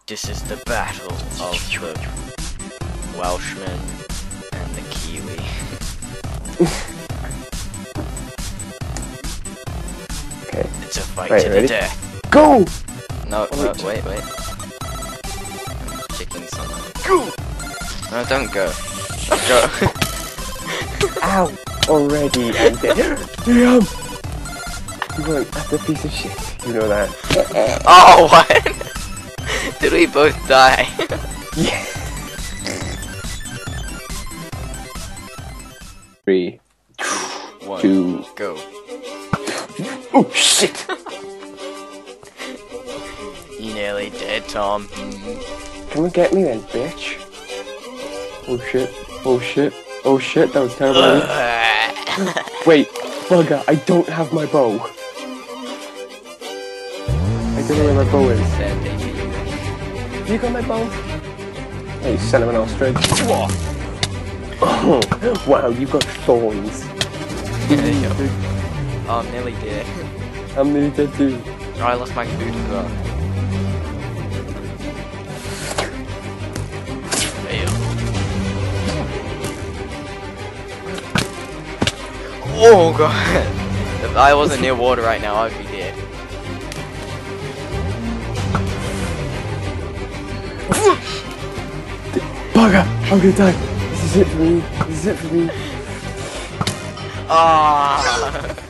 This is the battle of the Welshman and the Kiwi. Okay. It's a fight Right, to ready? the death. Go! No, Oh, no, wait. wait. I'm checking something. Go! No, don't go. Go. Ow! Already, I'm dead. Damn! You weren't, that's a piece of shit. You know that. Oh, what? Did we both die? Yeah. 3, 1, 2, go. oh shit! You nearly dead, Tom. Come and get me then, bitch. Oh shit, oh shit, oh shit, that was terrible. Wait, bugger, I don't have my bow. I don't know where my bow is. You got my bow? Oh, you son of an ostrich. Oh, wow, you got thorns. There you go. Oh, I'm nearly dead. I'm nearly dead too. Oh, I lost my food as well. Oh god! If I wasn't near water right now, I'd be dead. Bugger! I'm gonna die! This is it for me! This is it for me! Ah!